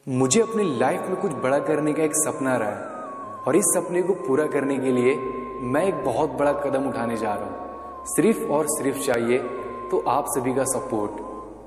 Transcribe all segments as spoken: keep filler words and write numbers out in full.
मुझे अपनी लाइफ में कुछ बड़ा करने का एक सपना रहा है और इस सपने को पूरा करने के लिए मैं एक बहुत बड़ा कदम उठाने जा रहा हूँ। सिर्फ और सिर्फ चाहिए तो आप सभी का support.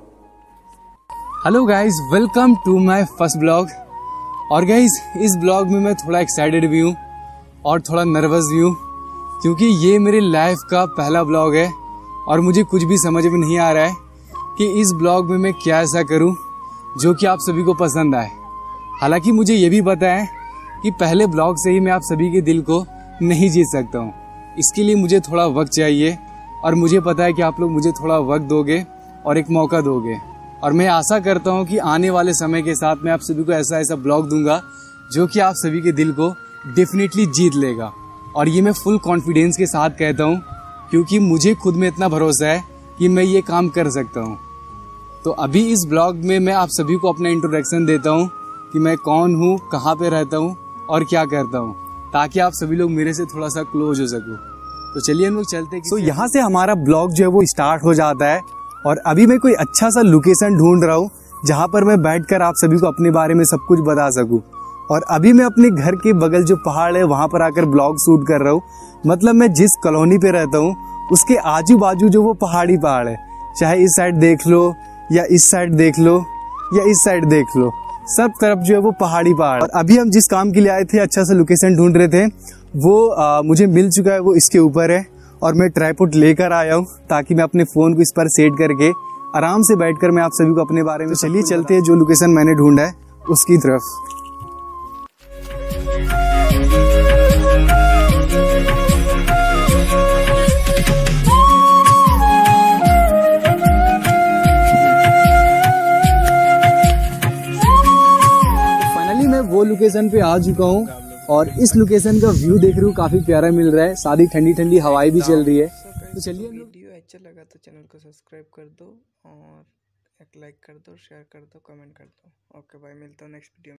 Hello guys, welcome to my first blog. और गाइस, इस ब्लॉग में मैं थोड़ा एक्साइटेड भी हूँ और थोड़ा नर्वस भी हूँ, क्योंकि ये मेरी लाइफ का पहला ब्लॉग है और मुझे कुछ भी समझ में नहीं आ रहा है कि इस ब्लॉग में मैं क्या ऐसा करूँ जो कि आप सभी को पसंद आए। हालांकि मुझे ये भी पता है कि पहले ब्लॉग से ही मैं आप सभी के दिल को नहीं जीत सकता हूँ। इसके लिए मुझे थोड़ा वक्त चाहिए और मुझे पता है कि आप लोग मुझे थोड़ा वक्त दोगे और एक मौका दोगे। और मैं आशा करता हूँ कि आने वाले समय के साथ मैं आप सभी को ऐसा ऐसा ब्लॉग दूंगा जो कि आप सभी के दिल को डेफिनेटली जीत लेगा। और ये मैं फुल कॉन्फिडेंस के साथ कहता हूँ, क्योंकि मुझे खुद में इतना भरोसा है कि मैं ये काम कर सकता हूँ। तो अभी इस ब्लॉग में मैं आप सभी को अपना इंट्रोडक्शन देता हूँ कि मैं कौन हूँ, कहाँ पे रहता हूँ और क्या करता हूँ, ताकि आप सभी लोग मेरे से थोड़ा सा क्लोज हो सको। तो चलिए हम लोग चलते हैं। तो यहाँ से हमारा ब्लॉग जो है वो स्टार्ट हो जाता है और अभी मैं कोई अच्छा सा लोकेशन ढूंढ रहा हूँ जहाँ पर मैं बैठकर आप सभी को अपने बारे में सब कुछ बता सकूँ। और अभी मैं अपने घर के बगल जो पहाड़ है वहाँ पर आकर ब्लॉग शूट कर रहा हूँ। मतलब मैं जिस कॉलोनी पे रहता हूँ उसके आजू बाजू जो वो पहाड़ी पहाड़ है, चाहे इस साइड देख लो या इस साइड देख लो या इस साइड देख लो, सब तरफ जो है वो पहाड़ी पहाड़। और अभी हम जिस काम के लिए आए थे, अच्छा सा लोकेशन ढूंढ रहे थे, वो आ, मुझे मिल चुका है। वो इसके ऊपर है और मैं ट्राइपॉड लेकर आया हूँ ताकि मैं अपने फोन को इस पर सेट करके आराम से बैठकर मैं आप सभी को अपने बारे में। तो चलिए चलते हैं जो लोकेशन मैंने ढूंढा है उसकी तरफ। वो लोकेशन पे आ चुका हूँ और इस लोकेशन का व्यू देख रही हूँ, काफी प्यारा मिल रहा है। सादी ठंडी ठंडी हवाएं भी चल रही है। तो चलिए, वीडियो अच्छा लगा तो चैनल को सब्सक्राइब कर दो और एक लाइक कर दो, शेयर कर दो, कमेंट कर दो। ओके भाई, मिलता हूँ नेक्स्ट वीडियो में।